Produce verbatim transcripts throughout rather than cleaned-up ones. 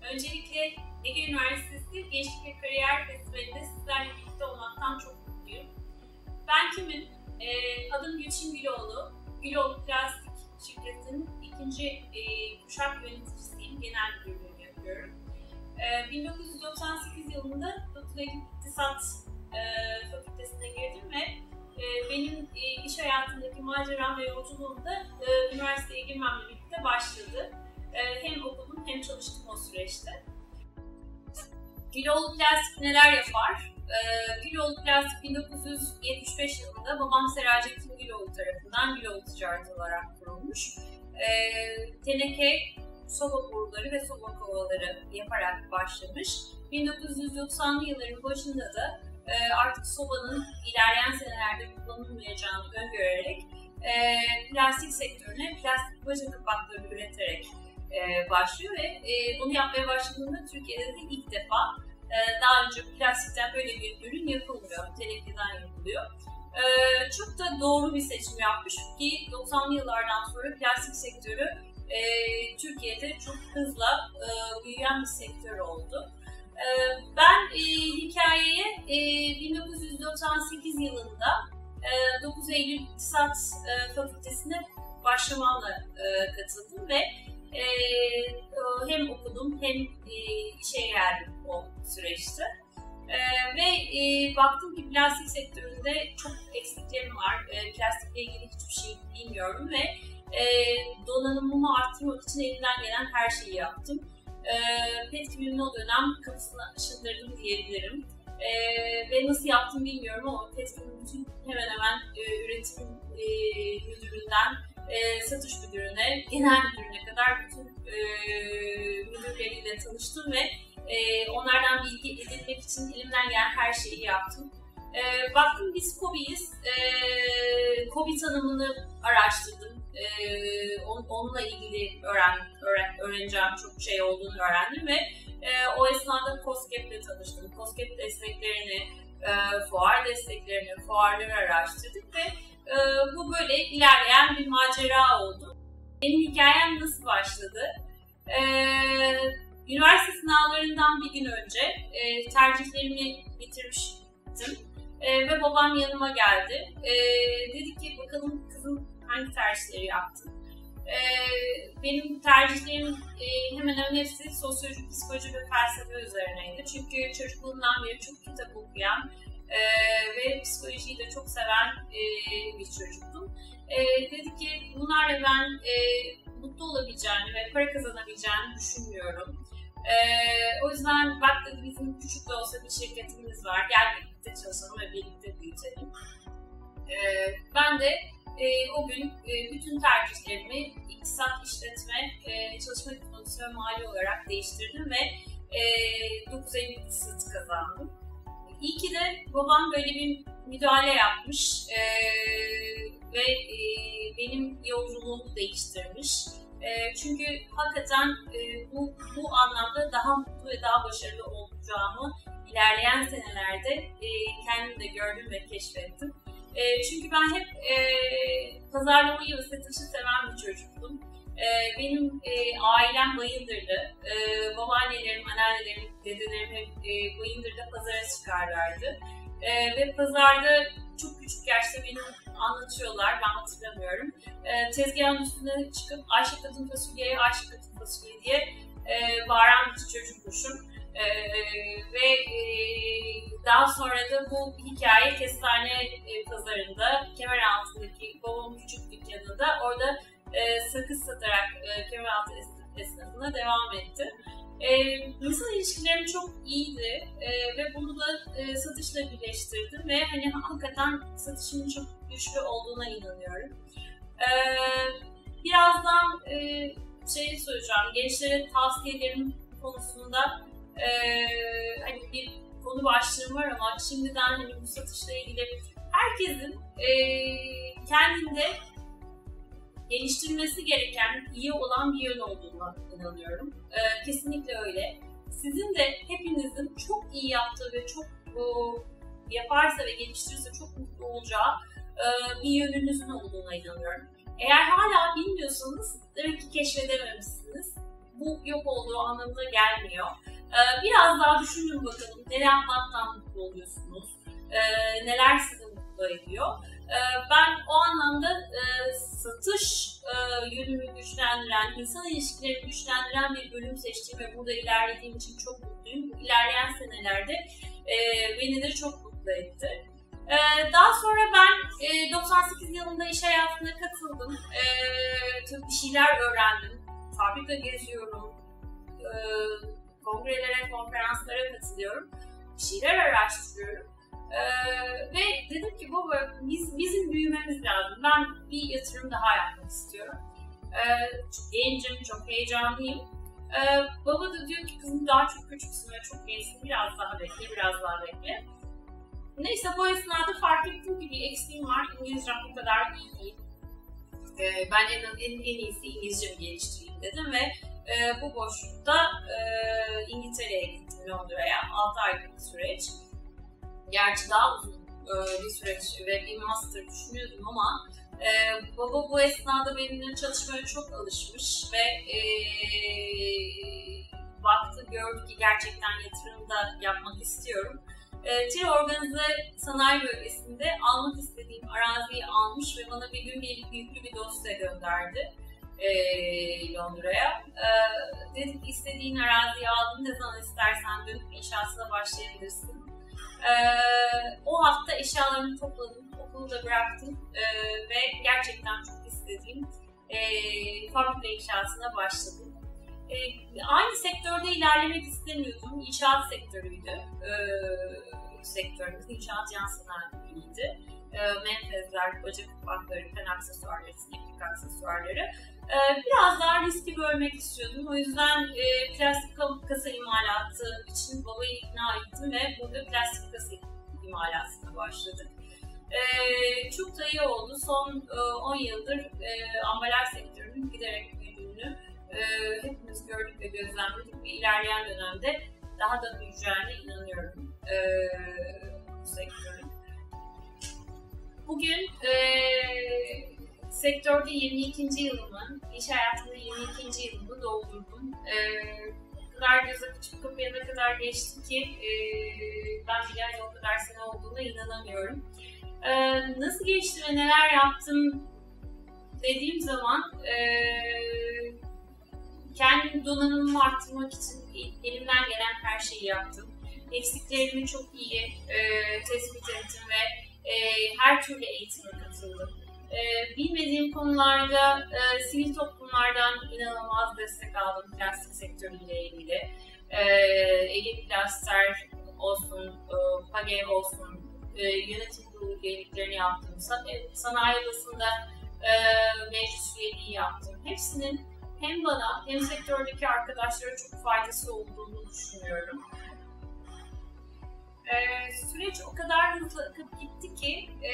Öncelikle Ege Üniversitesi Gençlik ve Kariyer Festivali'nde sizlerle birlikte olmaktan çok mutluyum. Ben kimim? Ee, adım Gülçin Güloğlu. Güloğlu Plastik şirketinin ikinci e, kuşak yöneticisiyim. Genel müdürlüğünü yapıyorum. Ee, bin dokuz yüz doksan sekiz yılında Doktor İktisat e, Fakültesine girdim ve e, benim e, iş hayatındaki maceram ve yolculuğum da e, üniversiteye girmemle birlikte başladı. E, hem okudum hem çalıştım o süreçte. Güloğlu Plastik neler yapar? Ee, Güloğlu Plastik bin dokuz yüz yetmiş beş yılında babam Serahattin Güloğlu tarafından Güloğlu Ticaret olarak kurulmuş. Ee, teneke, soba boruları ve soba kovaları yaparak başlamış. bin dokuz yüz doksanlı yılların başında da e, artık sobanın ilerleyen senelerde kullanılmayacağını öngörerek e, plastik sektörüne plastik baca kapakları üreterek e, başlıyor ve e, bunu yapmaya başladığında Türkiye'de de ilk defa daha önce plastikten böyle bir ürün yapılmıyor, tenekeden yapılıyor. Ee, çok da doğru bir seçim yapmış ki doksanlı yıllardan sonra plastik sektörü e, Türkiye'de çok hızla e, büyüyen bir sektör oldu. E, ben e, hikayeye e, bin dokuz yüz doksan sekiz yılında e, dokuz Eylül İktisat e, Fakültesine başlamamla e, katıldım ve e, hem okudum hem e, işe geldim o süreçte. Ee, ve e, baktım ki plastik sektöründe çok eksiklerim var. E, plastikle ilgili hiçbir şey bilmiyorum ve e, donanımımı arttırmak için elimden gelen her şeyi yaptım. E, Petkim'in o dönem kapısını aşındırdım diyebilirim. E, ve nasıl yaptım bilmiyorum ama Petkim'in bütün hemen hemen e, üretim e, müdüründen e, satış müdürüne, genel müdürüne kadar bütün e, müdürleriyle tanıştım ve e, onlardan bilgi edinmek için elimden gelen her şeyi yaptım. E, baktım biz KOBİ'yiz, e, KOBİ tanımını araştırdım, e, on, onunla ilgili öğren, öğren, öğreneceğim çok şey olduğunu öğrendim ve e, o esnada KOSGEB'le tanıştım. KOSGEB desteklerini, e, fuar desteklerini, fuarları araştırdık ve e, bu böyle ilerleyen bir macera oldu. Benim hikayem nasıl başladı? E, Üniversite sınavlarından bir gün önce e, tercihlerimi bitirmiştim e, ve babam yanıma geldi. E, dedi ki bakalım kızım hangi tercihleri yaptın? E, benim tercihlerim e, hemen hemen hepsi sosyoloji, psikoloji ve felsefe üzerineydi. Çünkü çocukluğumdan beri çok kitap okuyan e, ve psikolojiyi de çok seven e, bir çocuktum. E, dedi ki bunlarla ben e, mutlu olabileceğini ve para kazanabileceğini düşünmüyorum. Ee, o yüzden bak dedi bizim küçük de olsa bir şirketimiz var, gel birlikte çalışalım ve birlikte büyütelim. Ee, ben de e, o gün e, bütün tercihlerimi iktisat, işletme, e, çalışma diploması ve mali olarak değiştirdim ve e, dokuz Eylül İktisat'ı kazandım. İyi ki de babam böyle bir müdahale yapmış e, ve e, benim yolculuğumu değiştirmiş. E, çünkü hakikaten e, bu, bu anlamda daha mutlu ve daha başarılı olacağımı ilerleyen senelerde e, kendim de gördüm ve keşfettim. E, çünkü ben hep e, pazarlamayı ve satışı seven bir çocuktum. E, benim e, ailem Bayındırlı, e, babaannelerim, anneannelerim, dedelerim hep e, Bayındır'da pazara çıkarlardı. E, ve pazarda çok küçük yaşta benim anlatıyorlar, ben hatırlamıyorum. E, tezgahın üstüne çıkıp Ayşe kadın fasulyeye, Ayşe kadın fasulye diye e, bağıran bir çocukmuşum. E, ve e, daha sonra da bu hikaye Kestane e, pazarında, Kemeraltı'ndaki babamın küçük dükkanında orada e, sakız satarak e, Kemeraltı esnafına devam etti. E, insan ilişkilerim çok iyiydi e, ve bunu da e, satışla birleştirdim ve hani hakikaten satışımın çok güçlü olduğuna inanıyorum. E, birazdan e, şey soracağım, gençlere tavsiyelerim konusunda e, hani bir konu başlığım var ama şimdiden hani bu satışla ilgili herkesin e, kendinde geliştirmesi gereken, iyi olan bir yön olduğuna inanıyorum. Ee, kesinlikle öyle. Sizin de hepinizin çok iyi yaptığı ve çok o, yaparsa ve geliştirirse çok mutlu olacağı e, bir yönünüzün olduğuna inanıyorum. Eğer hala bilmiyorsanız demek ki keşfedememişsiniz. bu yok olduğu anlamına gelmiyor. Ee, biraz daha düşünün bakalım, ne yapmaktan mutlu oluyorsunuz, ee, neler sizi mutlu ediyor. Ee, ben o anlamda e, satış e, yönümü güçlendiren, insan ilişkilerini güçlendiren bir bölüm seçtiğim ve burada ilerlediğim için çok mutluyum. Bu ilerleyen senelerde e, beni de çok mutlu etti. Ee, daha sonra ben e, doksan sekiz yılında iş hayatına katıldım. E, tabii bir şeyler öğrendim. Fabrika geziyorum. E, kongrelere, konferanslara katılıyorum. Bir şeyler araştırıyorum. E, ve dedim ki baba biz, bizim büyümemiz lazım. Ben bir yatırım daha yapmak istiyorum. E, çok gencim, çok heyecanlıyım. E, baba da diyor ki kızım daha çok küçüksün ve çok gençsin. Biraz daha bekle, biraz daha bekle. Neyse bu esnada fark ettim ki bir eksiğim var. İngilizcem bu kadar iyi değil. Ee, ben en, en, en iyisi İngilizcemi geliştireyim dedim ve e, bu boşlukta e, İngiltere'ye gittim, Londra'ya. altı aylık bir süreç. Gerçi daha uzun e, bir süreç ve bir master düşünüyordum ama e, baba bu esnada benimle çalışmaya çok alışmış ve e, baktı, gördü ki gerçekten yatırım da yapmak istiyorum. E, Tire Organize Sanayi Bölgesi'nde almak istediğim araziyi almış ve bana bir gün gelip yüklü bir dosya gönderdi e, Londra'ya. E, dedi ki istediğin araziyi aldın, ne zaman istersen dönüp inşaatına başlayabilirsin. E, o hafta eşyalarımı topladım, okulu da bıraktım e, ve gerçekten çok istediğim e, fabrika inşaatına başladım. E, aynı sektörde ilerlemek istemiyordum. İnşaat sektörüydü. E, sektörümüz inşaat yan sanayiydi. E, menfezler, bacak kapakları, pen aksesuarları, sineklik aksesuarları. E, biraz daha riski bölmek istiyordum. O yüzden e, plastik kasa imalatı için babayı ikna ettim ve burada plastik kasa imalatına başladık. E, çok da iyi oldu. Son e, on yıldır e, ambalaj sektörünün giderek büyüdüğünü e, hepimiz gördük ve gözlemledik ve ilerleyen dönemde daha da büyüyeceğine inanıyorum e, bu sektörün. Bugün e, sektörde yirmi ikinci yılımı, iş hayatında yirmi ikinci yılımı doldurdum. E, kadar göz açıp kapayana kadar geçti ki e, ben bile yani o kadar sene olduğuna inanamıyorum. E, nasıl geçti ve neler yaptım dediğim zaman e, kendi donanımımı arttırmak için elimden gelen her şeyi yaptım. Eksiklerimi çok iyi e, tespit ettim ve e, her türlü eğitime katıldım. E, bilmediğim konularda e, sivil toplumlardan inanılmaz destek aldım plastik sektörüyle ilgili. E, Ege Plaster olsun, e, PAGEV olsun, e, yönetim kurulu üyeliklerini yaptım. Sanayi odasında e, meclis üyeliği yaptım. Hepsinin hem bana hem sektördeki arkadaşlara çok faydası olduğunu düşünüyorum. Ee, süreç o kadar hızlı akıp gitti ki e,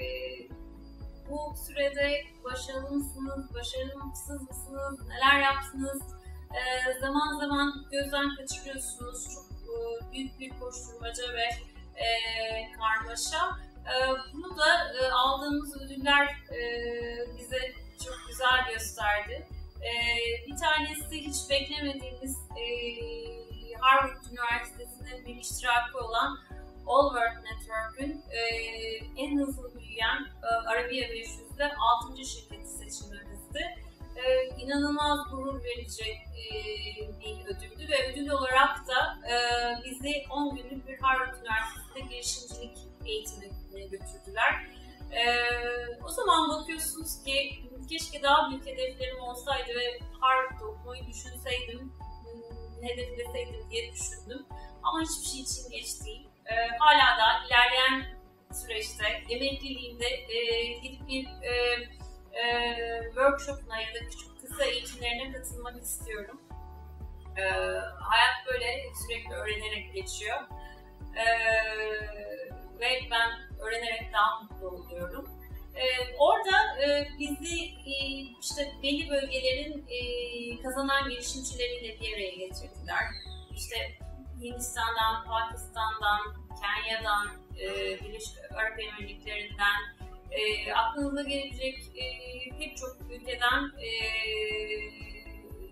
bu sürede başarılı mısınız, başarısız mısınız, neler yaptınız, e, zaman zaman gözden kaçırıyorsunuz. Çok e, büyük bir koşturmaca ve e, karmaşa. E, bunu da e, aldığımız ödüller e, bize çok güzel gösterdi. Ee, bir tanesi hiç beklemediğimiz e, Harvard Üniversitesi'nin bir iştirakı olan All World Network'ün e, en hızlı büyüyen e, Arabiya beş yüzde altıncı şirketi seçilmemizdi. E, inanılmaz gurur verici e, bir ödüldü ve ödül olarak da e, bizi on günlük bir Harvard Üniversitesi'nde girişimcilik eğitimine götürdüler. Ee, o zaman bakıyorsunuz ki keşke daha büyük hedeflerim olsaydı ve Harvard'da okumayı düşünseydim, hedefleseydim diye düşündüm. Ama hiçbir şey için geç değil. Ee, hala da ilerleyen süreçte, emekliliğimde e, gidip bir e, e, workshop'una ya da küçük kısa eğitimlerine katılmak istiyorum. Ee, hayat böyle sürekli öğrenerek geçiyor. Ee, ve ben öğrenerek daha mutlu oluyorum. Ee, orada e, bizi e, işte belli bölgelerin e, kazanan girişimcileriyle bir araya getirdiler. İşte Hindistan'dan, Pakistan'dan, Kenya'dan, e, Birleşik Arap Emirlikleri'nden, e, aklınıza gelebilecek e, pek çok ülkeden e,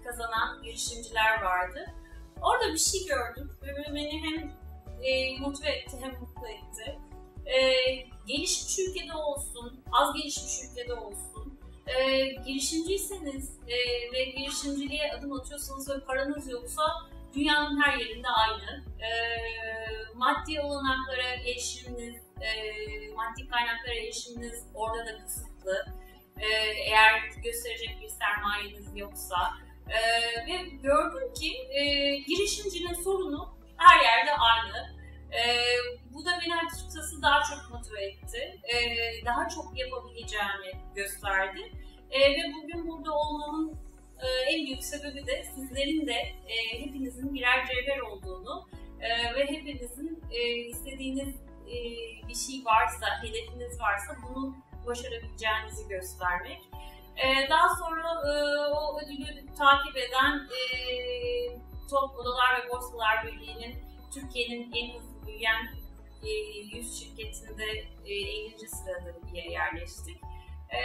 kazanan girişimciler vardı. Orada bir şey gördüm ve beni hem e, motive etti hem mutlu etti. E, gelişmiş ülkede olsun, az gelişmiş ülkede olsun, e, girişimciyseniz e, ve girişimciliğe adım atıyorsanız ve paranız yoksa dünyanın her yerinde aynı. E, maddi olanaklara erişiminiz, e, maddi kaynaklara erişiminiz orada da kısıtlı. E, eğer gösterecek bir sermayeniz yoksa. E, ve gördüm ki e, girişimcinin sorunu her yerde aynı. E, bu da beni açıkçası daha çok motive etti. E, daha çok yapabileceğimi gösterdi. E, ve bugün burada olmamın e, en büyük sebebi de sizlerin de e, hepinizin birer cevher olduğunu e, ve hepinizin e, istediğiniz e, bir şey varsa, hedefiniz varsa bunu başarabileceğinizi göstermek. E, daha sonra e, o ödülü takip eden e, Top Odalar ve Borsalar Birliği'nin Türkiye'nin en hızlı büyüyen e, yüz şirketinde e, ellinci sırada bir yere yerleştik. E,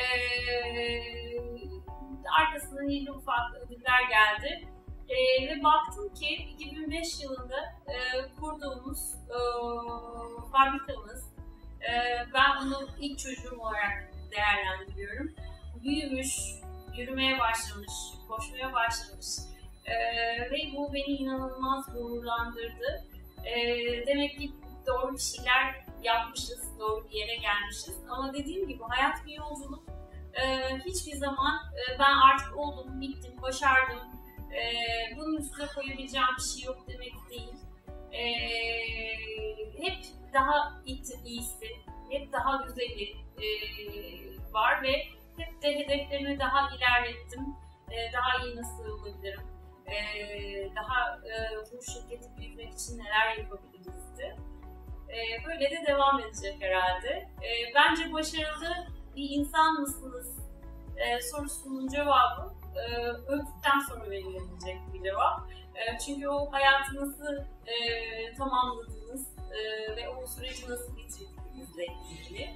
arkasından yeni ufak ödüller geldi. E, ve baktım ki iki bin beş yılında e, kurduğumuz e, fabrikamız, e, ben onu ilk çocuğum olarak değerlendiriyorum. Büyümüş, yürümeye başlamış, koşmaya başlamış e, ve bu beni inanılmaz gururlandırdı. E, demek ki doğru bir şeyler yapmışız, doğru bir yere gelmişiz. Ama dediğim gibi hayat bir yolculuk. E, hiçbir zaman e, ben artık oldum, bittim, başardım. E, bunun üstüne koyabileceğim bir şey yok demek değil. E, hep daha iyisi, hep daha güzeli e, var ve hep de hedeflerimi daha ilerlettim. E, daha iyi nasıl olabilirim? E, daha e, bu şirketi büyütmek için neler yapabilirizdi? E, böyle de devam edecek herhalde. E, bence başarılı bir insan mısınız e, sorusunun cevabı e, öldükten sonra verilebilecek bir cevap. E, çünkü o hayatınızı e, tamamladınız e, ve o süreci nasıl bitirdiğinizle ilgili.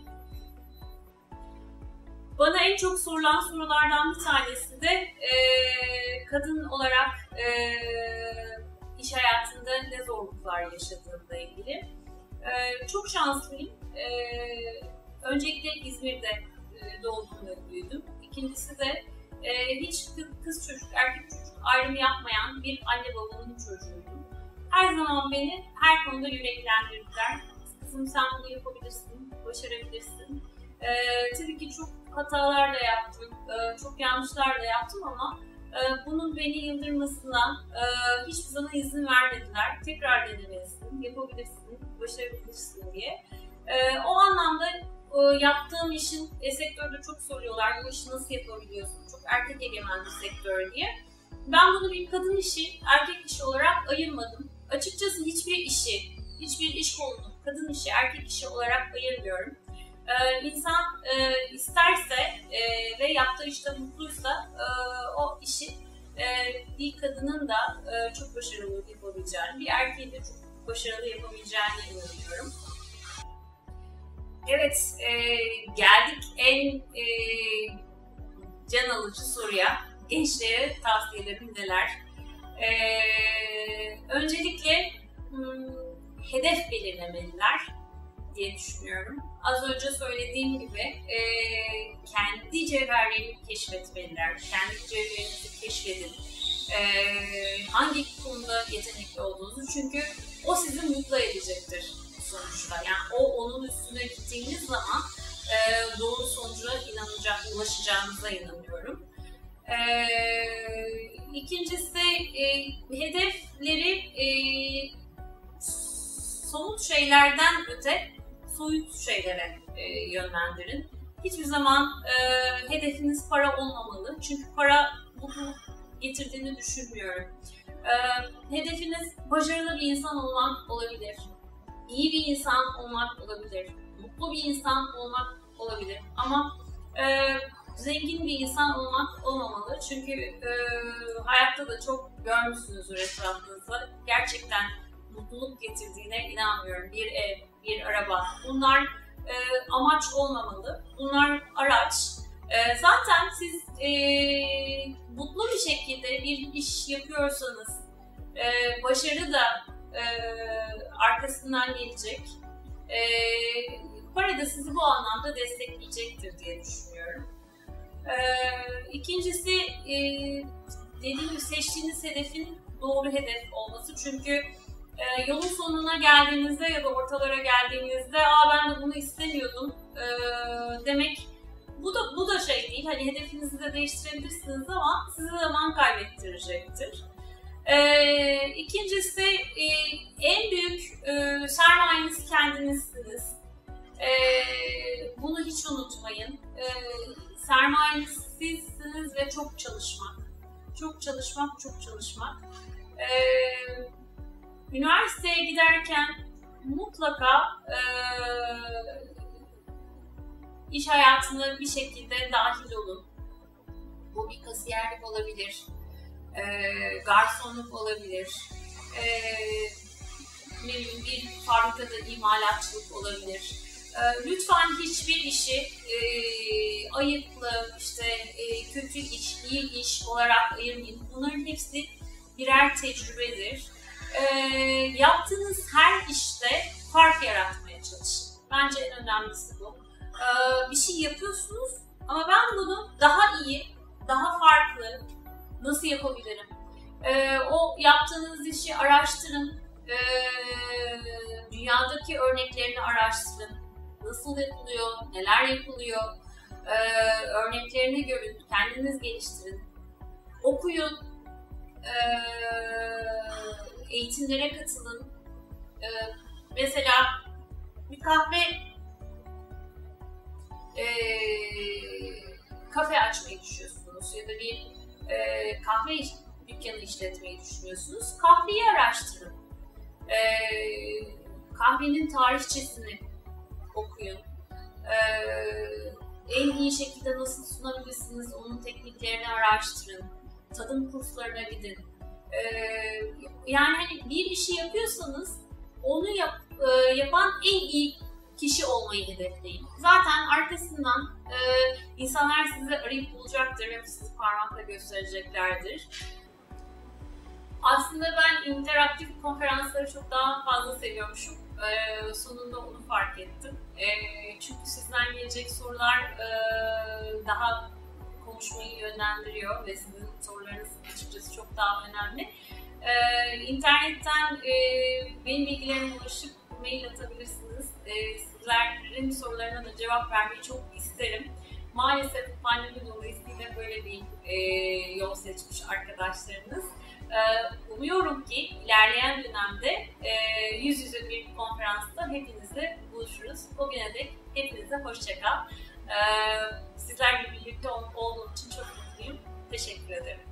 Bana en çok sorulan sorulardan bir tanesi de e, kadın olarak e, iş hayatında ne zorluklar yaşadığımla ilgili. E, çok şanslıyım. E, öncelikle İzmir'de e, doğdum ve büyüdüm. İkincisi de e, hiç kız çocuk, erkek çocuk ayrımı yapmayan bir anne babanın çocuğuydum. Her zaman beni her konuda yüreklendirdiler. Kızım sen bunu yapabilirsin, başarabilirsin. Ee, tabii ki çok hatalar da yaptım, ee, çok yanlışlar da yaptım ama e, bunun beni yıldırmasına e, hiçbir zaman izin vermediler. Tekrar denemelisin, yapabilirsin, başarabilirsin diye. E, o anlamda e, yaptığım işin, e, sektörde çok soruyorlar, bu işi nasıl yapabiliyorsun, çok erkek egemen bir sektör diye. Ben bunu bir kadın işi, erkek işi olarak ayırmadım. Açıkçası hiçbir işi, hiçbir iş kolunu kadın işi, erkek işi olarak ayırmıyorum. Ee, insan e, isterse e, ve yaptığı işte mutluysa e, o işi e, bir kadının da e, çok başarılı yapabileceğini, bir erkeğin de çok başarılı yapabileceğini inanıyorum. Evet, e, geldik en e, can alıcı soruya. Gençlere tavsiyelerim neler? E, öncelikle hmm, hedef belirlemeliler diye düşünüyorum. Az önce söylediğim gibi e, kendi cevherlerini keşfetmeliler, kendi cevherinizi keşfedin. E, hangi konuda yetenekli olduğunuzu, çünkü o sizi mutlu edecektir sonuçta. Yani o onun üstüne gittiğiniz zaman e, doğru sonuca inanacak, ulaşacağınıza inanıyorum. E, ikincisi e, hedefleri e, somut şeylerden öte soyut şeylere e, yönlendirin. Hiçbir zaman e, hedefiniz para olmamalı. Çünkü para mutluluk getirdiğini düşünmüyorum. E, hedefiniz başarılı bir insan olmak olabilir. İyi bir insan olmak olabilir. Mutlu bir insan olmak olabilir. Ama e, zengin bir insan olmak olmamalı. Çünkü e, hayatta da çok görmüşsünüzdür etrafınızda. Gerçekten mutluluk getirdiğine inanmıyorum. Bir ev, bir araba. Bunlar e, amaç olmamalı. Bunlar araç. E, zaten siz e, mutlu bir şekilde bir iş yapıyorsanız e, başarı da e, arkasından gelecek. E, para da sizi bu anlamda destekleyecektir diye düşünüyorum. E, ikincisi e, dediğim gibi seçtiğiniz hedefin doğru hedef olması. Çünkü e, yolun sonuna geldiğinizde ya da ortalara geldiğinizde "Aa, ben de bunu istemiyordum" e, demek bu da bu da şey değil. Hani hedefinizi de değiştirebilirsiniz ama size zaman kaybettirecektir. E, ikincisi e, en büyük e, sermayeniz kendinizsiniz. E, bunu hiç unutmayın. E, sermayeniz sizsiniz ve çok çalışmak. Çok çalışmak, çok çalışmak. Ee, üniversiteye giderken mutlaka e, iş hayatına bir şekilde dahil olun. Bu bir kasiyerlik olabilir, e, garsonluk olabilir, e, ne bileyim bir fabrikada imalatçılık olabilir. E, lütfen hiçbir işi e, ayıplı, işte e, kötü iş, iyi iş olarak ayırmayın. Bunların hepsi birer tecrübedir. E, yaptığınız her işte fark yaratmaya çalışın. Bence en önemlisi bu. E, bir şey yapıyorsunuz ama ben bunu daha iyi, daha farklı nasıl yapabilirim? E, o yaptığınız işi araştırın. E, dünyadaki örneklerini araştırın. Nasıl yapılıyor, neler yapılıyor, ee, örneklerini görün, kendiniz geliştirin, okuyun, ee, eğitimlere katılın. Ee, mesela bir kahve, e, kafe açmayı düşünüyorsunuz ya da bir e, kahve dükkanı işletmeyi düşünüyorsunuz. Kahveyi araştırın, ee, kahvenin tarihçesini okuyun. Ee, en iyi şekilde nasıl sunabilirsiniz, onun tekniklerini araştırın. Tadım kurslarına gidin. Ee, yani hani bir işi yapıyorsanız onu yap, e, yapan en iyi kişi olmayı hedefleyin. Zaten arkasından e, insanlar sizi arayıp bulacaktır ve sizi parmakla göstereceklerdir. Aslında ben interaktif konferansları çok daha fazla seviyormuşum. Ee, sonunda onu fark ettim. Ee, çünkü sizden gelecek sorular e, daha konuşmayı yönlendiriyor ve sizin sorularınız açıkçası çok daha önemli. Ee, internetten e, benim bilgilerime ulaşıp mail atabilirsiniz. Ee, sizlerin sorularına da cevap vermeyi çok isterim. Maalesef pandemi dolayısıyla böyle bir e, yol seçmiş arkadaşlarınız. Umuyorum ki ilerleyen dönemde yüz yüze bir konferansta hepinizle buluşuruz. O güne dek hepinize hoşça kal. Sizlerle birlikte olduğum için çok mutluyum. Teşekkür ederim.